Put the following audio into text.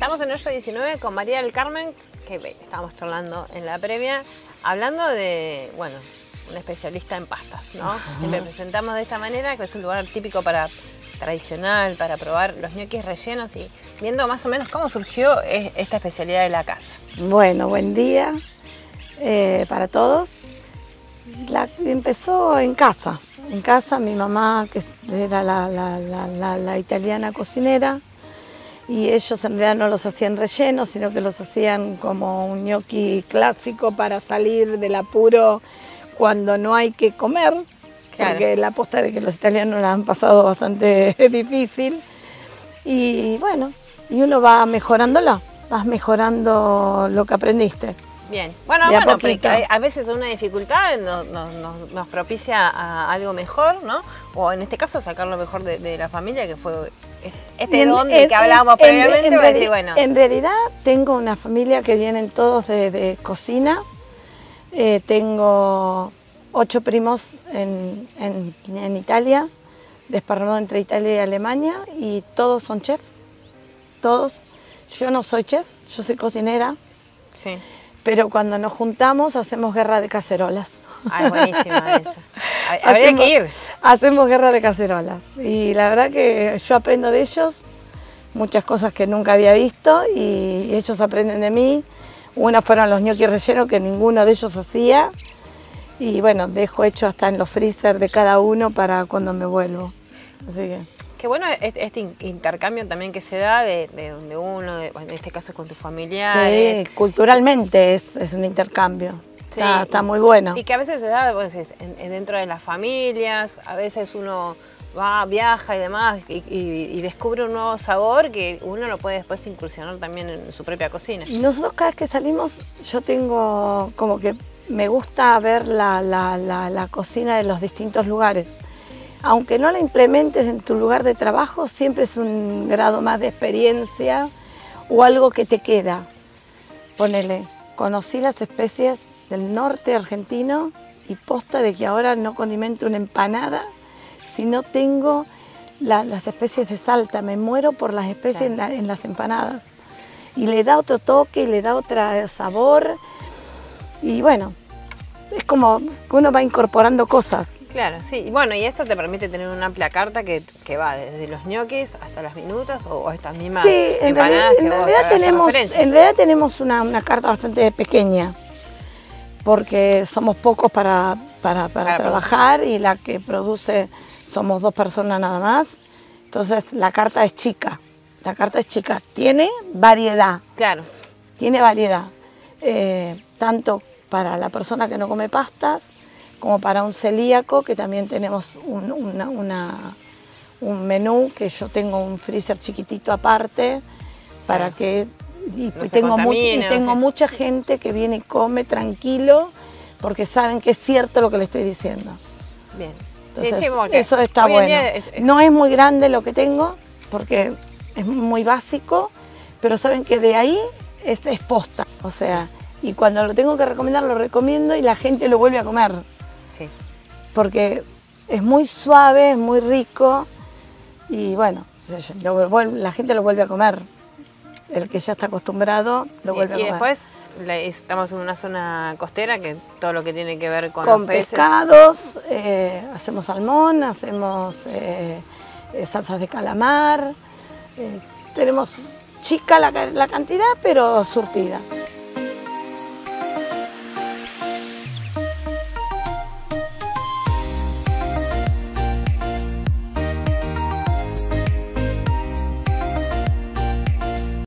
Estamos en Hoyo 19 con María del Carmen, que estábamos charlando en la previa, hablando de, bueno, una especialista en pastas, ¿no? Siempre presentamos de esta manera, que es un lugar típico tradicional para probar los ñoquis rellenos y viendo más o menos cómo surgió esta especialidad de la casa. Bueno, buen día para todos. Empezó en casa. En casa, mi mamá, que era la italiana cocinera, y ellos en realidad no los hacían rellenos, sino que los hacían como un ñoqui clásico para salir del apuro cuando no hay que comer, claro. Porque la posta de que los italianos la han pasado bastante difícil. Y bueno, y uno va mejorándolo, vas mejorando lo que aprendiste. Bien, bueno, porque a veces una dificultad nos propicia a algo mejor, ¿no? O en este caso sacar lo mejor de la familia, que fue don del que hablábamos previamente. En realidad tengo una familia que vienen todos de cocina. Tengo 8 primos en Italia, desparramados entre Italia y Alemania, y todos son chefs, todos. Yo no soy chef, yo soy cocinera. Sí. Pero cuando nos juntamos hacemos guerra de cacerolas. Ah, es buenísima esa. Habría que ir. Hacemos guerra de cacerolas. Y la verdad que yo aprendo de ellos muchas cosas que nunca había visto y ellos aprenden de mí. Una fueron los ñoquis rellenos que ninguno de ellos hacía. Y bueno, dejo hecho hasta en los freezer de cada uno para cuando me vuelvo. Así que... Qué bueno este intercambio también que se da de uno, en este caso con tus familiares. Sí, culturalmente es un intercambio. Sí, está muy bueno. Y que a veces se da dentro de las familias, a veces uno viaja y demás y descubre un nuevo sabor que uno lo puede después incursionar también en su propia cocina. Nosotros cada vez que salimos, yo tengo como que me gusta ver la cocina de los distintos lugares. Aunque no la implementes en tu lugar de trabajo, siempre es un grado más de experiencia o algo que te queda. Ponele, conocí las especies del norte argentino y posta de que ahora no condimento una empanada si no tengo las especies de Salta. Me muero por las especies en las empanadas. Y le da otro toque, le da otro sabor. Y bueno, es como que uno va incorporando cosas. Claro, sí. Bueno, y esto te permite tener una amplia carta que va desde los ñoquis hasta las minutas o estas mismas empanadas que vos haces referencia. En realidad tenemos una carta bastante pequeña, porque somos pocos para trabajar y la que produce somos 2 personas nada más. Entonces la carta es chica. La carta es chica. Tiene variedad. Claro. Tiene variedad. Tanto para la persona que no come pastas, como para un celíaco, que también tenemos un menú, que yo tengo un freezer chiquitito aparte, para que... Y tengo mucha gente que viene y come tranquilo, porque saben que es cierto lo que le estoy diciendo. Bien. Entonces, eso está bueno. No es muy grande lo que tengo, porque es muy básico, pero saben que de ahí es posta, o sea... Y cuando lo tengo que recomendar, lo recomiendo y la gente lo vuelve a comer. Sí. Porque es muy suave, es muy rico y bueno, la gente lo vuelve a comer. El que ya está acostumbrado lo vuelve a comer. Y después estamos en una zona costera, que todo lo que tiene que ver con los peces. Pescados, hacemos salmón, hacemos salsas de calamar. Tenemos chica la cantidad, pero surtida.